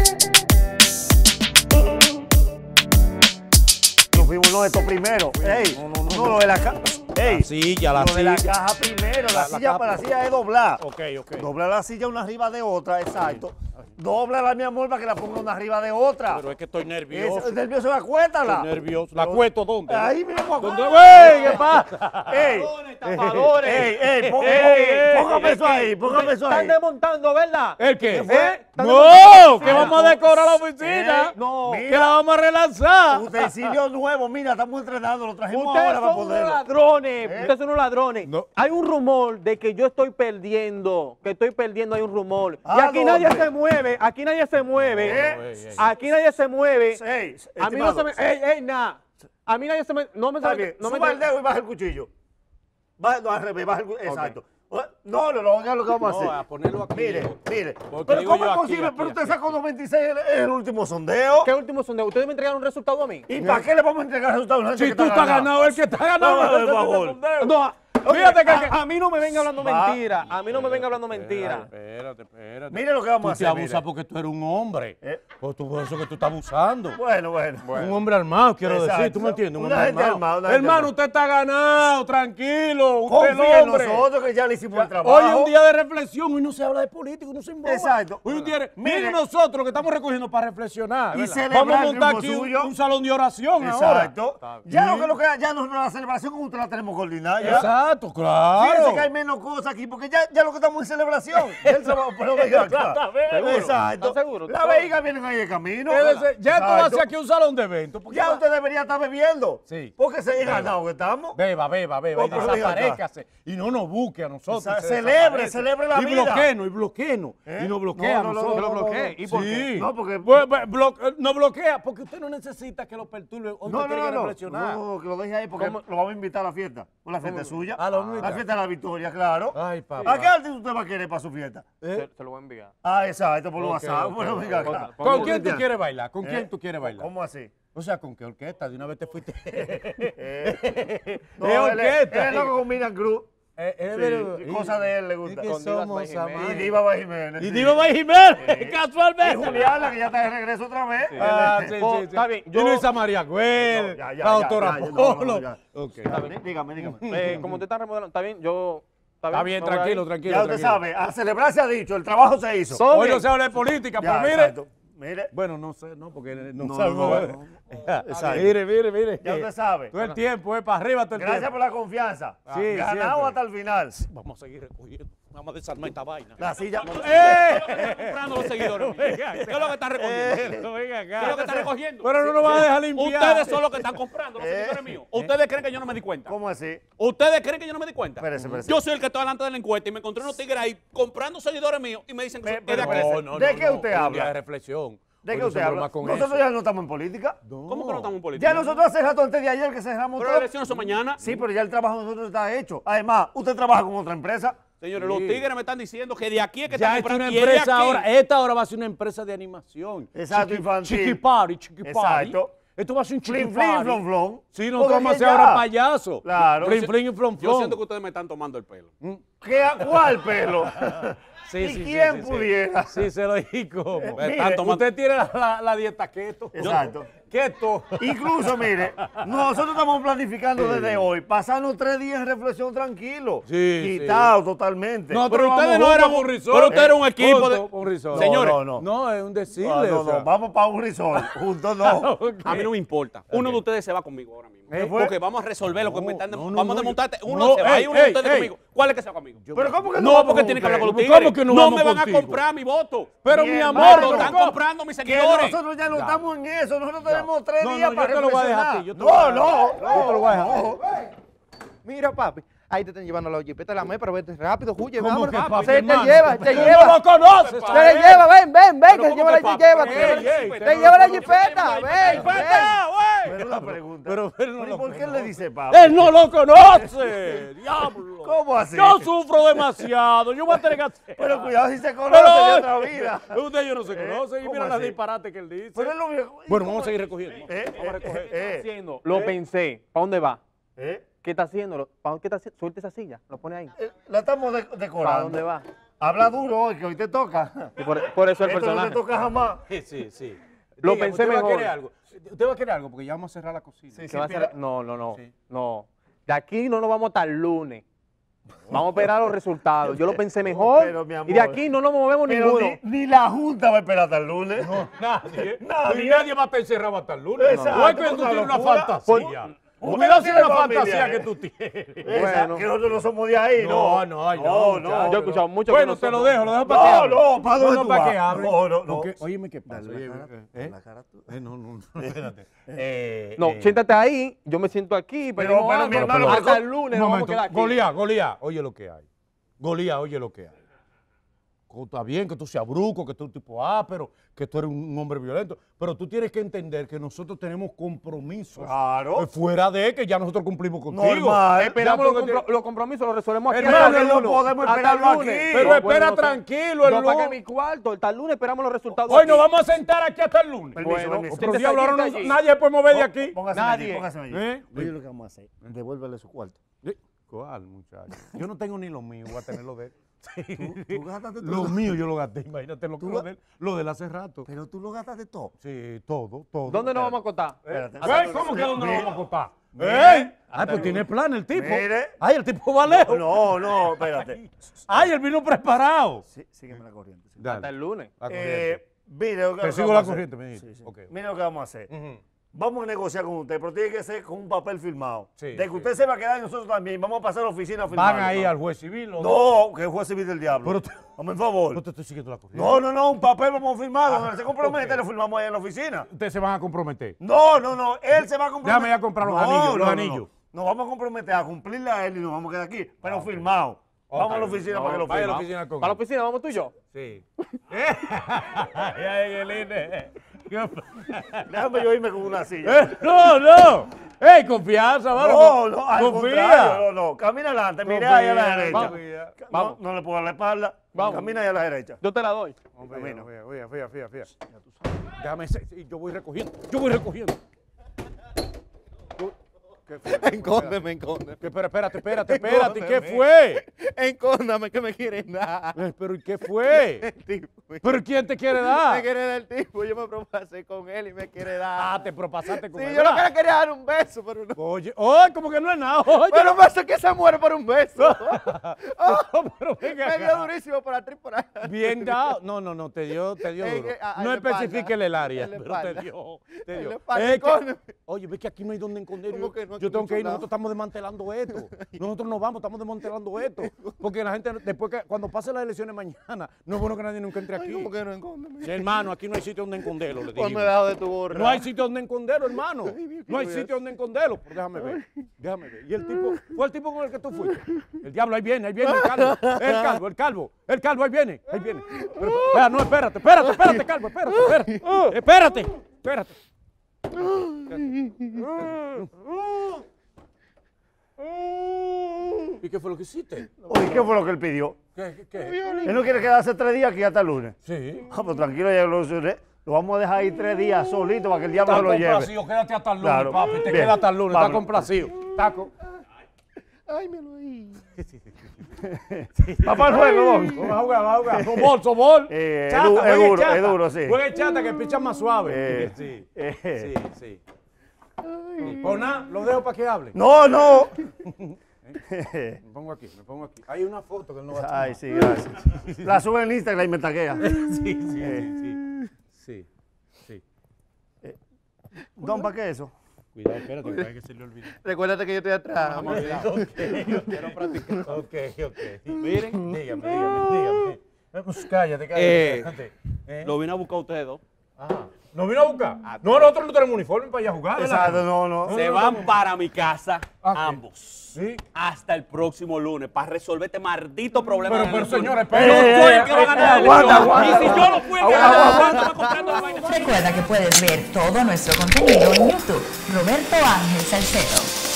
Nos fuimos uno de estos primero. Ey, no, lo de la caja. Ey, La silla. lo de la caja primero. La silla para la silla es doblar. Ok. Dobla la silla una arriba de otra, exacto. Dóblala, mi amor, para que la ponga una arriba de otra. Pero es que estoy nervioso. Es nervioso, acuéstala. Estoy nervioso. ¿La acuesto dónde? Ahí mismo, ¿Dónde? acuéstala. ¡Ey! ¿Qué pasa? Ey, Estafadores. póngame eso ahí, póngame eso ahí. Están desmontando, ¿verdad? ¿El qué? fue? No, que vamos a decorar la oficina. No. Que la vamos a relanzar. Utensilio nuevo, mira, estamos entrenando, lo trajimos Ustedes ahora para son unos ponerlo. ladrones, ustedes son unos ladrones. No. Hay un rumor de que yo estoy perdiendo, hay un rumor. Y ¿A aquí nadie dónde? se mueve, aquí nadie se mueve, aquí nadie se mueve. A mí no se me, a mí nadie se me, no me Está sabe, bien, no me suba el dedo y baja el cuchillo. Baja, no, al revés, baja el cuchillo, exacto. No, oiga lo que vamos a hacer. a ponerlo aquí. Mire. Porque Pero digo ¿cómo yo es aquí, posible? aquí, Pero usted aquí. sacó 2.26 en el último sondeo. ¿Qué último sondeo? ¿Ustedes me entregaron un resultado a mí? ¿Y para qué le vamos a entregar resultados a una gente Si que tú estás ganado, el que está ganado. No, por favor. No, Fíjate que- a mí no me venga hablando Va. mentira, a mí no me venga hablando mentira. Espérate. Mire lo que vamos a Tú te hacer. abusas mire. porque tú eres un hombre. Por eso que tú estás abusando. Bueno. Un hombre armado, quiero Exacto. decir, ¿tú me entiendes? Un Una hombre gente armada, una gente Hermano, armada. usted está ganado, tranquilo, usted es Confía en hombre. nosotros que ya le hicimos el trabajo. Hoy es un día de reflexión, hoy no se habla de política, uno se invoca. Exacto. Hoy un día de... Mire. Miren nosotros que estamos recogiendo para reflexionar. Y ¿verdad? celebrar Vamos a el montar triunfo aquí suyo. un salón de oración ahora. Exacto. Ya lo que ya nosotros la celebración con usted la tenemos coordinada. Ya. Exacto, Fíjense claro. que hay menos cosas aquí, porque ya lo que estamos en celebración. Ya el sábado, pero venga acá. ¿Seguro? Exacto. ¿Estás seguro? Las vejigas vienen ahí de camino. Ya esto va a Exacto. ser aquí un salón de eventos. porque Ya va- usted debería estar bebiendo. Sí. Porque se ha ganado que estamos. Beba, y No, pero venga acá. desaparezcase. Y no nos busque a nosotros. O sea, se celebre desaparece. la y vida. bloqueenos. Y nos bloquea No, a no, nosotros. no, no, no, no. ¿Y por qué? Sí. No, porque- No bloquea, porque usted no necesita que lo perturbe. Hoy No, usted tiene que reflexionar. No, que lo deje ahí porque ¿Cómo? lo vamos a invitar a la fiesta. Pues la fiesta es suya. Ah, lo vamos a invitar. La fiesta de la victoria, claro. Ay, papá. ¿A qué artista usted va a querer para su fiesta? Se lo voy a enviar. Ah, exacto, por Ok, WhatsApp. ok, Bueno, ok, venga ok. acá. ¿Con quién tú quieres bailar? ¿Con ¿Eh? quién tú quieres bailar? ¿Cómo así? O sea, ¿con qué orquesta? De una vez te fuiste. No, ¿Qué él orquesta? es loco con Miriam Cruz. Sí, cosa de él le gusta. Y que Con Divas somos by Jiménez. Y amantes. Diva Bay Jiménez. Y sí. Diva by Jiménez, Y casualmente. Juliana, que ya está de regreso otra vez. Ah, sí, Oh, sí. está bien, Y yo- Luisa María Güell, No, ya, la doctora ya, no, Polo. ya. Ok. Dígame. Como usted está remodelando, está bien, yo... Está bien, me voy a tranquilo, ir. tranquilo. Ya usted tranquilo. sabe, a celebrar se ha dicho, el trabajo se hizo. Son- Hoy no se habla de política, Ya, pero mire. exacto. Mire, Bueno, no sé, no, porque no, No, sabemos. no, exacto. Mire. ya usted sabe. Todo el tiempo es para arriba, todo el Gracias tiempo. por la confianza. Sí, Ganado siempre. hasta el final. Vamos a seguir recogiendo. Vamos a desarmar esta vaina. La silla. Comprando los seguidores. ¿Qué es lo que están recogiendo? Venga ¿Qué es lo que están recogiendo? Pero no nos van a dejar limpiar. Ustedes son los que están comprando los seguidores míos. Ustedes creen que yo no me di cuenta. ¿Cómo así? Ustedes creen que yo no me di cuenta. Espérese. Yo soy el que está delante de la encuesta y me encontré unos tigres ahí comprando seguidores míos y me dicen que Pero, de aquí. ¿de qué usted Un habla? día de reflexión. ¿De Hoy qué no usted se habla? broma con Nosotros eso. ya no estamos en política. ¿Cómo que no estamos en política? Ya nosotros hace rato antes de ayer que cerramos Pero todo. las elecciones son mañana. Sí, pero ya el trabajo de nosotros está hecho. Además, usted trabaja con otra empresa. Señores, los tigres me están diciendo que de aquí es que Ya están es comprando una y es de empresa aquí. ahora. Esta ahora va a ser una empresa de animación. Exacto, infantil. Chiqui Party. Exacto. Esto va a ser un chiqui Flin, flin, party. flon, flon. Sí, Porque nosotros vamos a hacer ya. ahora payaso. Claro. Flin, flin y flon, Yo flon. siento que ustedes me están tomando el pelo. ¿Cuál pelo? Sí, ¿Y sí, quién sí, sí. pudiera? Sí, se lo dije como. Me Mire, están tomando. Usted tiene la dieta keto. Exacto. Keto. Incluso, mire, nosotros estamos planificando desde hoy, pasarnos 3 días en reflexión tranquilo. Sí, Quitado totalmente. No, Pero pero ustedes ustedes no eran un resort. pero ustedes eran un equipo de- Un resort. Señores, No, No, es un decirle. no, o sea. vamos para un resort. Juntos no. A mí no me importa. Uno de ustedes se va conmigo ahora mismo. ¿Qué fue? Porque vamos a resolver lo que me están. no, vamos a no, desmontarte. yo- Uno no, se va y ey, uno de ey, ustedes ey. conmigo. ¿Cuál es que se va conmigo? Pero ¿cómo que No, vamos porque con tiene que hablar con los usted? tigres. ¿Cómo que no no vamos me van a contigo? comprar mi voto. Pero Mi mi hermano, amor, No, pero están ¿cómo? comprando mis Que seguidores. nosotros ya no estamos en eso. Nosotros tenemos 3 No, días no, para yo te lo voy a dejar a reflexionar. ti, yo te lo voy a dejar. No, Yo te lo voy a dejar. no. Mira, papi, ahí te están llevando la jipeta de la pero vete rápido, huye, ¿Cómo vámonos. que, papi, Se te hermano? lleva, te Tú lleva. no lo conoces, Te papi. la lleva, ven, que ¿cómo se lleva que la papi? lleva. Ey, Te lleva la jipeta, ven. Pero una pregunta. Pero él no ¿Y lo por qué conoce. le dice papi? Él no lo conoce. Diablo. ¿Cómo así? Yo sufro demasiado. Yo voy a tener que hacer. Pero cuidado si se conoce de otra vida. Usted y yo no se conoce. Y ¿Cómo mira las así? disparates que él dice. Pero él lo vio. Bueno, vamos a seguir recogiendo. Vamos a recoger. Haciendo. Lo pensé. ¿Para dónde va? ¿Eh? ¿Qué está haciendo? ¿Para qué está haciendo? Suelta esa silla. Lo pone ahí. La estamos ¿Para decorando. dónde va? Habla duro hoy, que hoy te toca. Y por eso el Esto no personaje. te toca jamás. Sí. Lo Dígame, pensé ¿usted va a mejor. querer algo? ¿Usted va a querer algo? Porque ya vamos a cerrar la cocina. ¿Qué va a hacer? No. Sí. No. De aquí no nos vamos hasta el lunes. Vamos a esperar los resultados. Yo lo pensé mejor. Pero, mi amor, y de aquí no nos movemos Pero ninguno. ni la Junta va a esperar hasta el lunes. Nadie. Nadie va a estar encerrado hasta el lunes. Exacto, No es que tú una tienes una locura. fantasía. Usted Cuidado no si tiene es una familia, fantasía que tú tienes. Bueno. Que nosotros no somos de ahí, ¿no? No. Yo he escuchado mucho. Bueno, que te lo nosotros- dejo para que hable. No, ¿para dónde tú para vas? que hable. No. Porque, óyeme, ¿qué pasa? Dale la cara, ¿Eh? la cara tú. No, espérate. No, siéntate ahí, yo me siento aquí, pero mi hermano, hasta pero- el lunes Un nos vamos a momento. quedar aquí. Goliat, oye lo que hay. Goliat, oye lo que hay. Está bien que tú seas bruco, que tú eres tipo ápero, que tú eres un hombre violento, pero tú tienes que entender que nosotros tenemos compromisos. Claro. Fuera de que ya nosotros cumplimos contigo. Normal. Esperamos Ya los, tú que los compromisos, los resolvemos aquí. Hermano, hasta el no lunes. podemos Hasta el esperarlo lunes. aquí. Pero No, espera bueno, tranquilo, el Yo pagué lunes. mi cuarto, hasta el lunes esperamos los resultados. Hoy nos aquí. vamos a sentar aquí hasta el lunes. Permiso, Bueno, permiso. Pero siéntese diablo, ahora allí, no- allí. nadie puede mover de aquí. Póngase Nadie. allí, póngase allí. ¿Eh? Oye, lo que vamos a hacer, devuélvele su cuarto. ¿Cuál, muchacho? Yo no tengo ni lo mío, voy a tener lo de él. Tú gastaste Lo todo. mío yo lo gasté, imagínate lo de él. Lo de él hace rato. Pero tú lo gastaste todo. Sí, todo. ¿Dónde nos vamos a acostar? Espérate. Güey, ¿cómo que dónde nos vamos a acostar? Mire. ¿Eh? Ay, pues tiene plan el tipo. Mire. Ay, el tipo va lejos. No, espérate. Ay, él vino preparado. Sí, sígueme la corriente. sí. Hasta el lunes. La corriente. Mire lo que Te vamos sigo a la hacer. corriente, me dice. Sí. Ok. Mire lo que vamos a hacer. Ujú. Vamos a negociar con usted, pero tiene que ser con un papel firmado. Sí, de que sí. usted se va a quedar y nosotros también. Vamos a pasar a la oficina a firmar. Van ahí al juez civil. ¿o No, que el juez civil del diablo. Pero tú- Hazme el favor. No te estoy siguiendo la corriente. No, un papel vamos a firmar. Donde se compromete, lo firmamos ahí en la oficina. Ustedes se van a comprometer. No, él se va a comprometer. Déjame ya comprar los anillos, los anillos. Nos vamos a comprometer a cumplirle a él y nos vamos a quedar aquí, pero firmado. Vamos a la oficina para que lo Vaya a la firme. oficina con ¿Para la él. oficina vamos tú y yo? Sí. Ay, Eline. Déjame yo irme con una silla. No. Ey, confianza, vale. No, al Confía. contrario, no. Camina adelante, mire ahí a la derecha. Confía. No, no le puedo dar la espalda. Vamos. Camina ahí a la derecha. Yo te la doy. Fía. Déjame, yo voy recogiendo. Encóndeme. Espérate. ¿Qué fue? Encóndame que me quieren dar. Pero ¿y qué fue? El tipo. ¿Pero quién te quiere Me dar? quiere dar el tipo. Yo me propasé con él y me quiere dar. Ah, te propasaste con Sí, él. yo lo que ¿verdad? le quería dar un beso, pero no. Oye, como que no es nada. Oye, Pero un beso que se muere por un beso. pero venga Me dio acá. durísimo por atrás y por allá. Bien dado. No, te dio duro. En No la espalda. especifique el área, En la pero te espalda. dio. En la espalda, Es que- escóndeme. oye, ve que aquí no hay donde esconder. ¿Cómo que no? Aquí Yo tengo en que ir, muchos nosotros estamos desmantelando esto. Nosotros no vamos, estamos desmantelando esto. Porque la gente, después que cuando pasen las elecciones mañana, no es bueno que nadie nunca entre aquí. Ay, ¿cómo que no? Encóndeme. Sí, hermano, aquí no hay sitio donde esconderlo, le digo. Ponme debajo de tu gorra. No hay sitio donde esconderlo, hermano. Ay, Dios, No hay qué sitio donde esconderlo. Pero déjame ver. Y el tipo, fue el tipo con el que tú fuiste. El diablo, ahí viene el calvo. El calvo, ahí viene. Pero, espera, no, espérate, calvo, espérate. ¿Y qué fue lo que hiciste? Oye, ¿qué fue lo que él pidió? ¿Qué? Él no quiere quedarse 3 días aquí hasta el lunes. Sí. Ah, pues tranquilo, ya lo solucioné. Lo vamos a dejar ahí 3 días solito para que el diablo Está se lo lleve. complacido, quédate hasta el lunes, Claro. papi. Te Bien. quedas hasta el lunes, está Vámonos. complacido. Taco. Ay, me lo oí. Papá el juego, don. Vamos a jugar. Sobol. Es Chata, duro, juegue chata. es duro, sí. Juegue chata, que el picha más suave. Sí. Sí. Pues nada, lo dejo para que hable. No. Me pongo aquí. Hay una foto que él no va a Ay, sí, gracias. La sube en Instagram y me taguea. Sí. Don, ¿para qué eso? Cuidado, espérate, que se le olvidó. Recuérdate que yo estoy atrás. Quiero practicar. Ok. Miren, dígame. Pues cállate. Lo vine a buscar a ustedes dos. ¿Nos vino a buscar? No, nosotros no tenemos uniforme para ir a jugar. ¿verdad? Exacto, no. Se van para mi casa ambos. Sí. Hasta el próximo lunes para resolver este maldito problema. Pero, de la elección. señores, Yo pero- soy el que va a ganar la aguanta, elección. aguanta. Y si yo no fui el que ganó, me comprando la vaina. Recuerda que puedes ver todo nuestro contenido en YouTube. Roberto Ángel Salcedo.